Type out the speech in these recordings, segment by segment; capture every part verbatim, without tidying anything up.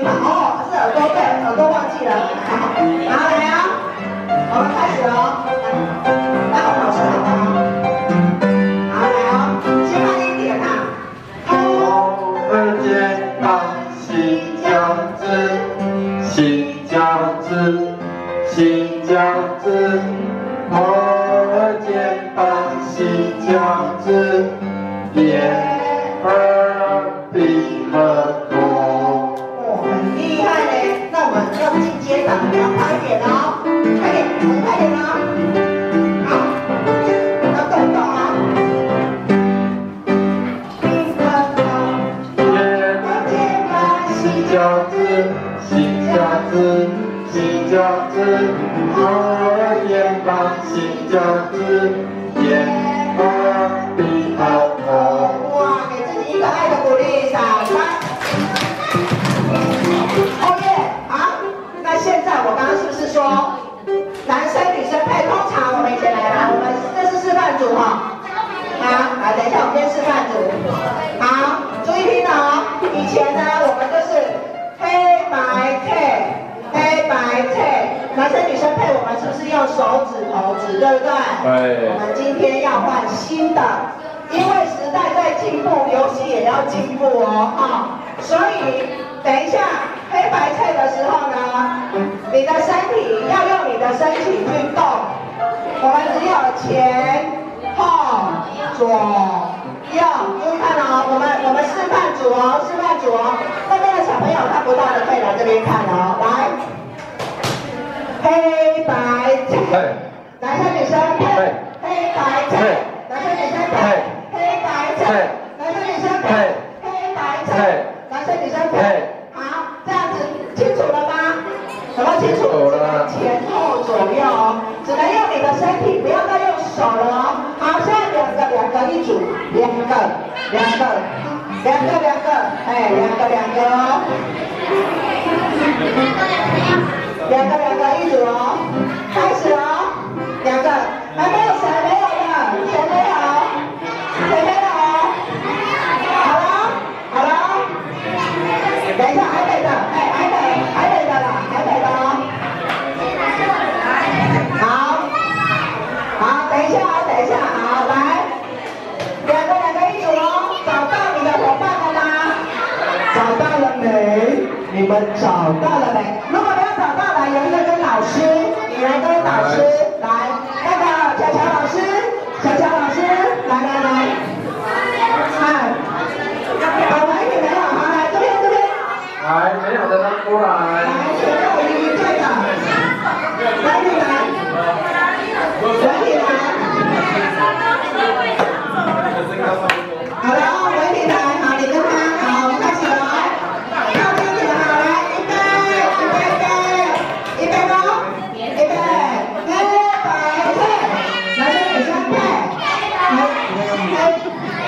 膀哦，是耳朵对，耳朵忘记了。好，来啊，我们开始喽。那我老师好不好？好，来哦，先慢一点啊。 头二肩膀心交织，心交织，心交织，头二肩膀心交织，眼耳鼻和口。 哦，很厉害嘞。那我们要进阶档，要快一点哦，快点，快点哦。好，要动动哦。鼻和口， 眼耳肩膀心交织，心交织，心交织，头二肩膀心交织，眼耳鼻和口。 哇，给自己一个爱的鼓励，掌声。哦耶，好。那现在我刚刚是不是说，男生女生配？通常我们以前来啦，我们这是示范组哈。好，来，等一下我们先示范组。好，注意听哦。以前呢，我们就是黑白配，黑白配，男生女生配，我们是不是用手指头指，对不对？ 对。 我们今天要换新的，因为时代在进步，游戏也要进步哦，啊、所以等一下黑白配的时候呢，你的身体要用你的身体去动，我们只有前后左右，注意看哦，我们我们示范组哦，示范组哦，那边的小朋友看不到的可以来这边看哦，来，黑白配，男生女生配，黑白配，男生女生配，黑白配，男生女生配，黑白配，男生女生配，好，这样子清楚了吗？有没有清楚？前后左右哦，只能用你的身体，不要再用手了哦。好，现在两个两个一组，两个两个两个两个，哎，两个两个哦，两个两个一组哦，开始哦，两个，还没有谁没有的，谁没有？谁没有？好了好了，等一下还没的，哎，还没还没的啦，还没的哦。好，好，等一下啊，等一下，好，来，两个两个一组哦，找到你的伙伴了吗？找到了没？你们找到了没？如果没有找到，来有一个跟老师，你来跟老师，来，那个巧巧老师，巧巧老师，来来来，哎，好，来你没有，好，来这边这边， 来，没有的都出来。 来，前后一对的，来你来，来你来。好了，文体来，好，你跟他，好，我们开始了，靠近一点，好，来，预备，预备，预备，预备喽，预备，黑白配，男生女生配，黑黑。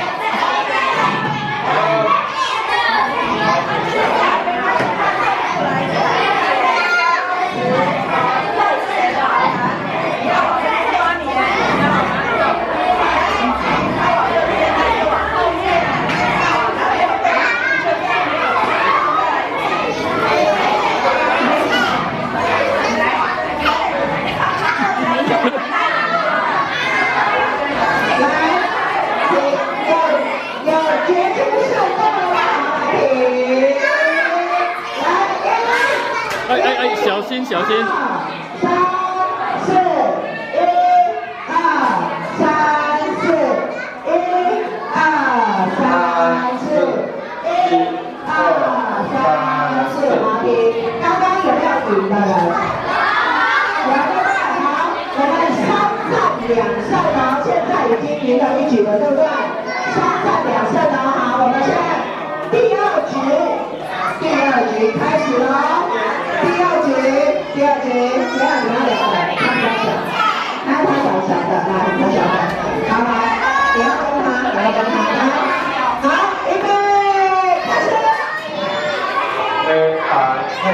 哎哎哎，小心小心！ 三四一二三四一二三四一二三四，好停。刚刚有没有停的人？有对不对？好，我们三战两胜哦，现在已经赢了一局了，对不对？三战两胜哦，好，我们现在第二局，第二局开始喽。第二局，第二局，没有你要两个，他比较小，那他小小的，来，小小的，好来，你要跟他，你要跟他，来，好，预备，开始。 黑白配，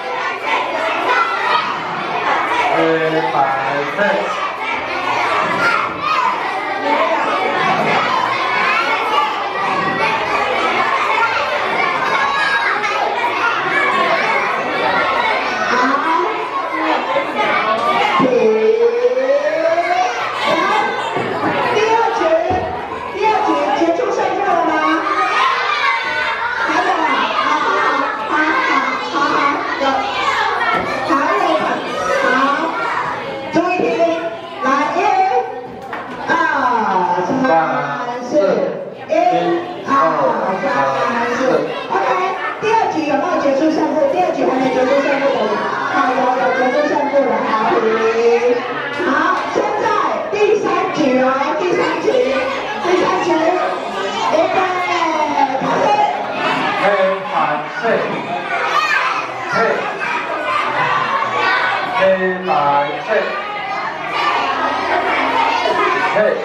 黑白配。 第二局还没决出胜负的，好，有有决出胜负的，好题。好，现在第三局哦，第三局，第三局，预备，开始。 黑白配，配，黑白配，配。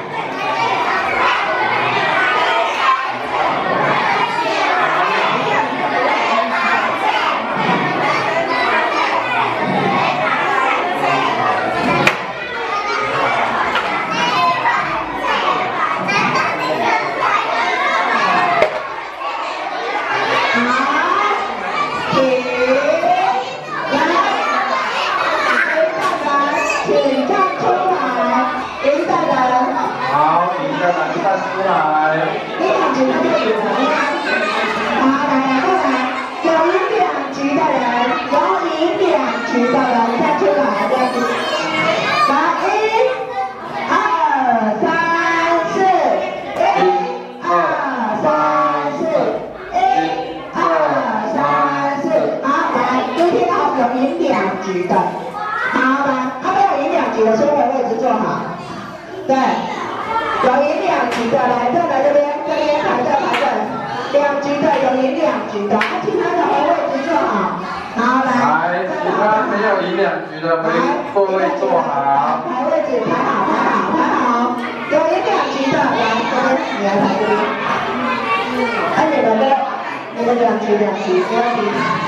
对，有赢两局的，来，再来这边，这边排队排队，两局的有赢两局的，其他的回位置坐好。好，来， 来，其他没有赢两局的，回座位坐好。 排位置排好，排好，排好。有赢两局的，来，这边你来排这边。哎，你们的，你们两局两局，没问题。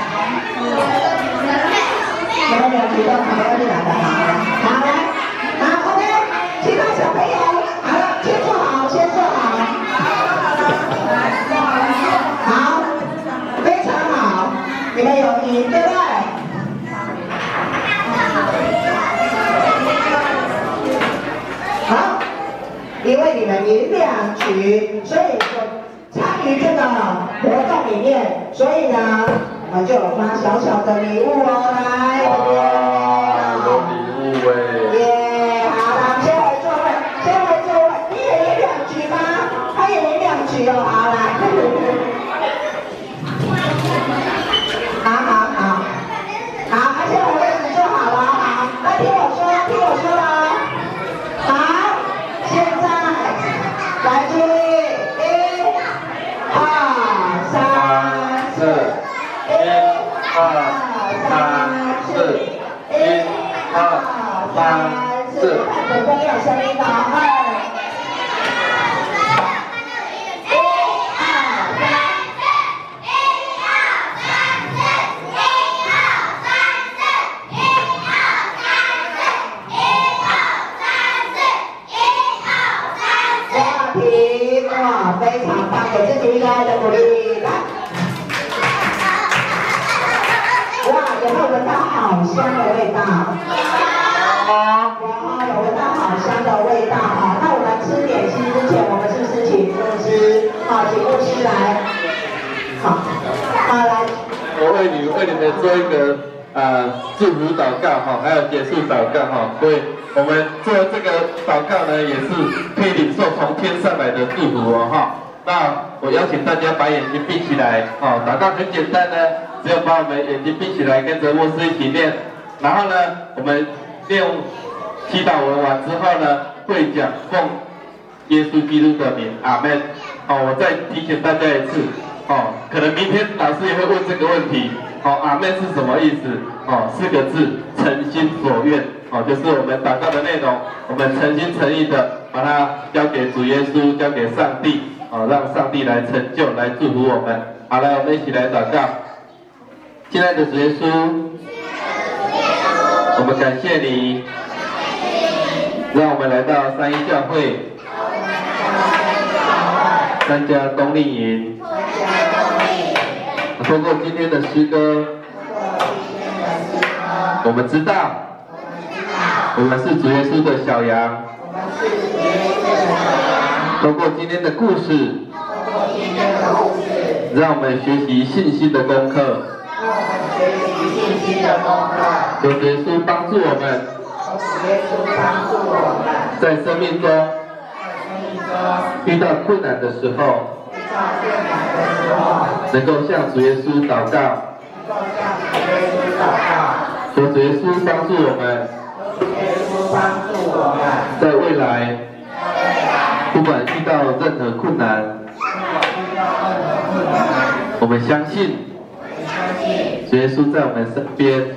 你们两局都排位置来的，好，好来，好 OK。 其他小朋友，好了，先坐好，先坐好。好，非常好，你们有赢，对不对？好，因为你们赢两局，所以说参与这个活动里面，所以呢，我们就有发小小的礼物哦，来。 哇，有礼物哎。 耶。 哦，好来，好好好，好，而且我位置坐好了，好，那听我说，听我说了，好，现在来注意，一、二、三、四，一、二、三、四，一、二、三、四，看着都有声音的，二。 非常棒，给自己一个爱的鼓励，来！哇，有没有闻到好香的味道？ 啊！ 哇，有闻到好香的味道哈！那我们吃点心之前，我们是不是请牧师？好，请牧师来。好，好来。 我为你为你们做一个呃祝福祷告哈，还有结束祷告哈，所以我们做这个祷告呢，也是可以领受从天上来的祝福哦哈。那我邀请大家把眼睛闭起来哦，祷告很简单呢，只有把我们眼睛闭起来，跟着牧师一起念。然后呢，我们念祈祷文完之后呢，会讲奉耶稣基督的名，阿门。好，我再提醒大家一次。 哦，可能明天老师也会问这个问题。哦，阿门是什么意思？哦，四个字，诚心所愿。哦，就是我们祷告的内容，我们诚心诚意的把它交给主耶稣，交给上帝。哦，让上帝来成就，来祝福我们。好了，我们一起来祷告。亲爱的主耶稣，我们感谢你，让我们来到三一教会。 参加冬令营，通过今天的诗歌，我们知道，我们是主耶稣的小羊。通过今天的故事，让我们学习信心的功课。求主耶稣帮助我们，在生命中。 遇到困难的时候，能够向主耶稣祷告， 求主耶稣帮助我们， 耶稣帮助我们， 在未来，不管遇到任何困难，我们相信，主耶稣在我们身边，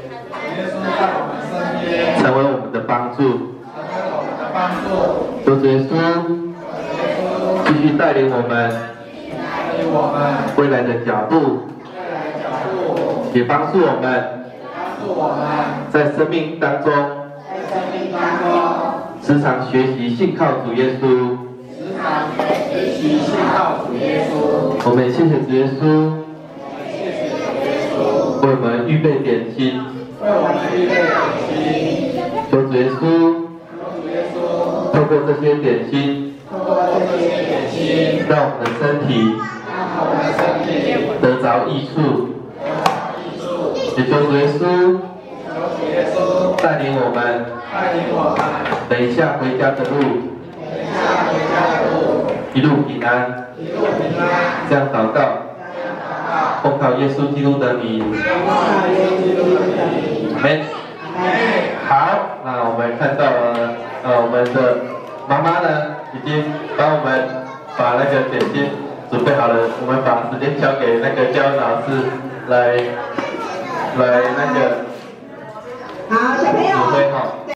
成为我们的帮助。求主耶稣继续带领我们未来的脚步，也帮助我们在生命当中时常学习信靠主耶稣。我们谢谢主耶稣，为我们预备点心。求主耶稣透过这些点心，让我们的身体得着益处。也求主耶稣带领我们，等一下回家的路一路平安。这样祷告，奉靠耶稣基督的名。阿门。好，那我们看到了，呃，我们的妈妈呢，已经帮我们把那个点心准备好了。我们把时间交给那个教老师来，来那个好，小朋友。 指挥好。